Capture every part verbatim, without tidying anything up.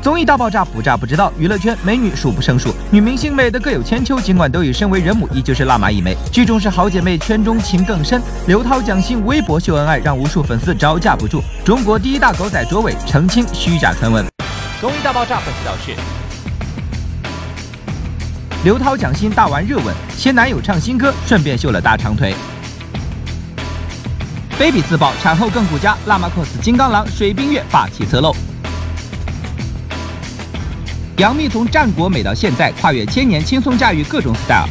综艺大爆炸，不炸不知道。娱乐圈美女数不胜数，女明星美的各有千秋。尽管都已身为人母，依旧是辣妈一枚。剧中是好姐妹，圈中情更深。刘涛、蒋欣微博秀恩爱，让无数粉丝招架不住。中国第一大狗仔卓伟澄清虚假传闻。综艺大爆炸本期导视：刘涛、蒋欣大玩热吻，携男友唱新歌，顺便秀了大长腿。baby 自曝产后更顾家，辣妈 cos 金刚狼，水冰月霸气侧漏。杨幂从战国美到现在，跨越千年，轻松驾驭各种 style。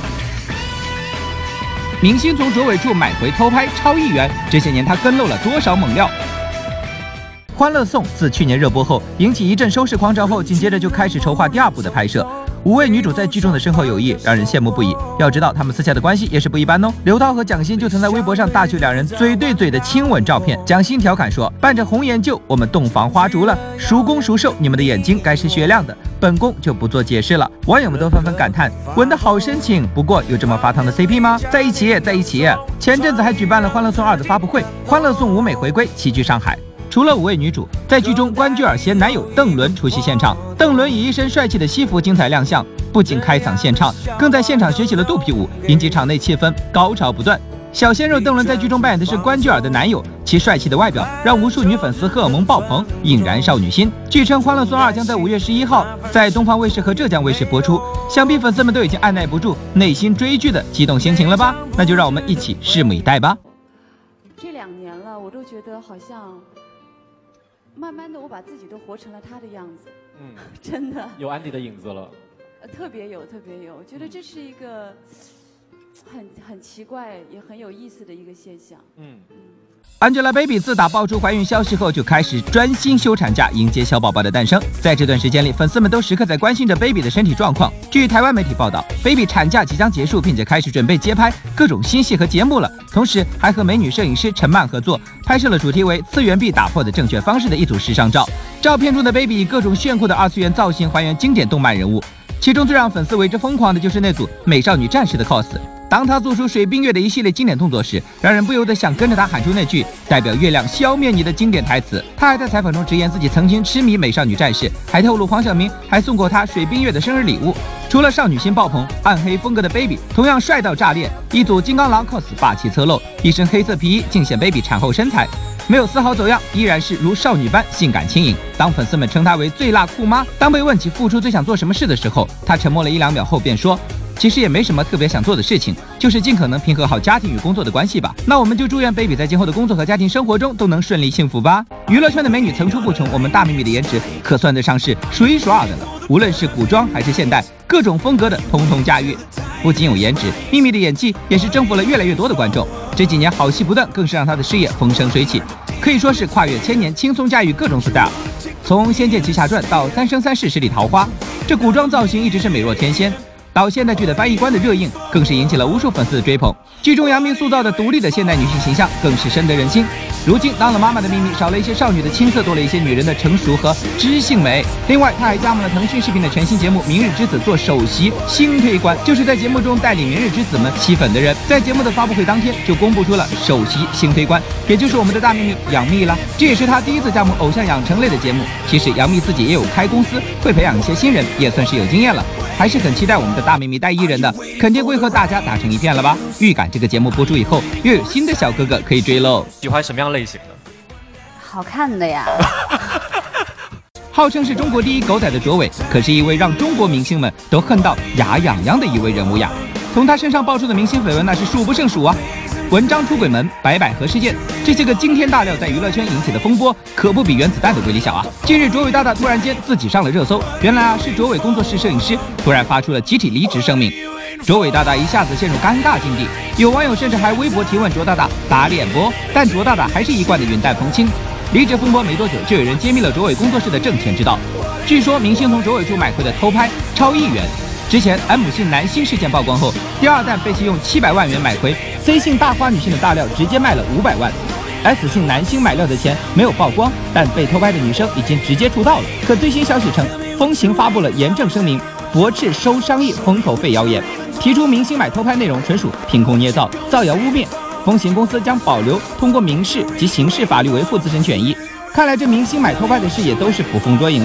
明星从卓伟处买回偷拍超亿元，这些年他跟漏了多少猛料？欢乐颂自去年热播后引起一阵收视狂潮后，紧接着就开始筹划第二部的拍摄。五位女主在剧中的深厚友谊让人羡慕不已。要知道，她们私下的关系也是不一般哦。刘涛和蒋欣就曾在微博上大秀两人嘴对嘴的亲吻照片。蒋欣调侃说：“伴着红颜旧，我们洞房花烛了，孰攻孰受？你们的眼睛该是雪亮的，本宫就不做解释了。”网友们都纷纷感叹：“吻得好深情。”不过，有这么发烫的 C P 吗？在一起，在一起。前阵子还举办了《欢乐颂二》的发布会，欢乐颂舞美回归，齐聚上海。除了五位女主，在剧中关雎尔携男友邓伦出席现场。邓伦以一身帅气的西服精彩亮相，不仅开嗓献唱，更在现场学起了肚皮舞，引起场内气氛高潮不断。小鲜肉邓伦在剧中扮演的是关雎尔的男友，其帅气的外表让无数女粉丝荷尔蒙爆棚，引燃少女心。据称，《欢乐颂二》将在五月十一号在东方卫视和浙江卫视播出，想必粉丝们都已经按耐不住内心追剧的激动心情了吧？那就让我们一起拭目以待吧。 这两年了，我都觉得好像。慢慢的，我把自己都活成了他的样子，嗯，真的有安迪的影子了， 呃，特别有，特别有，我觉得这是一个很很奇怪也很有意思的一个现象，嗯嗯。 Angelababy 自打爆出怀孕消息后，就开始专心休产假，迎接小宝宝的诞生。在这段时间里，粉丝们都时刻在关心着 Baby 的身体状况。据台湾媒体报道 ，Baby 产假即将结束，并且开始准备接拍各种新戏和节目了。同时，还和美女摄影师陈曼合作，拍摄了主题为“次元壁打破的正确方式”的一组时尚照。照片中的 Baby 以各种炫酷的二次元造型还原经典动漫人物，其中最让粉丝为之疯狂的就是那组美少女战士的 cos。当他做出水冰月的一系列经典动作时，让人不由得想跟着他喊出那句代表月亮消灭你的经典台词。他还在采访中直言自己曾经痴迷美少女战士，还透露黄晓明还送过他水冰月的生日礼物。除了少女心爆棚，暗黑风格的 Baby 同样帅到炸裂，一组金刚狼 cos 霸气侧漏，一身黑色皮衣尽显 Baby 产后身材，没有丝毫走样，依然是如少女般性感轻盈。当粉丝们称她为最辣酷妈，当被问起复出最想做什么事的时候，她沉默了一两秒后便说。其实也没什么特别想做的事情，就是尽可能平衡好家庭与工作的关系吧。那我们就祝愿 Baby 在今后的工作和家庭生活中都能顺利幸福吧。娱乐圈的美女层出不穷，我们大幂幂的颜值可算得上是数一数二的了。无论是古装还是现代，各种风格的通通驾驭。不仅有颜值，幂幂的演技也是征服了越来越多的观众。这几年好戏不断，更是让她的事业风生水起，可以说是跨越千年，轻松驾驭各种 style。从《仙剑奇侠传》到《三生三世十里桃花》，这古装造型一直是美若天仙。到现代剧的翻译官的热映，更是引起了无数粉丝的追捧。剧中杨幂塑造的独立的现代女性形象，更是深得人心。如今当了妈妈的幂幂，少了一些少女的青涩，多了一些女人的成熟和知性美。另外，她还加盟了腾讯视频的全新节目《明日之子》做首席星推官，就是在节目中带领明日之子们吸粉的人。在节目的发布会当天，就公布出了首席星推官，也就是我们的大幂幂杨幂了。这也是她第一次加盟偶像养成类的节目。其实杨幂自己也有开公司，会培养一些新人，也算是有经验了。还是很期待我们的大幂幂带艺人的，肯定会和大家打成一片了吧？预感这个节目播出以后，又有新的小哥哥可以追喽。 喜欢什么样类型的？ 好看的呀。 号称是中国第一狗仔的卓伟，可是一位让中国明星们都恨到牙痒痒的一位人物呀。从他身上爆出的明星绯闻那是数不胜数啊。文章出轨门、白百合事件，这些个惊天大料在娱乐圈引起的风波，可不比原子弹的威力小啊！近日，卓伟大大突然间自己上了热搜，原来啊是卓伟工作室摄影师突然发出了集体离职声明，卓伟大大一下子陷入尴尬境地，有网友甚至还微博提问卓大大打脸不？但卓大大还是一贯的云淡风轻。离职风波没多久，就有人揭秘了卓伟工作室的挣钱之道。据说明星从卓伟处买回的偷拍超亿元。之前 M 姓男星事件曝光后，第二弹被其用七百万元买回 C 姓大花女性的大料，直接卖了五百万。S 姓男星买料的钱没有曝光，但被偷拍的女生已经直接出道了。可最新消息称，风行发布了严正声明，驳斥收商业封口费谣言，提出明星买偷拍内容纯属凭空捏造、造谣污蔑。风行公司将保留通过民事及刑事法律维护自身权益。看来这明星买偷拍的事也都是捕风捉影了。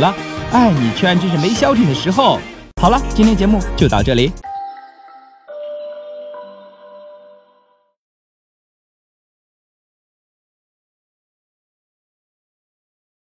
爱你圈真是没消停的时候。好了，今天节目就到这里。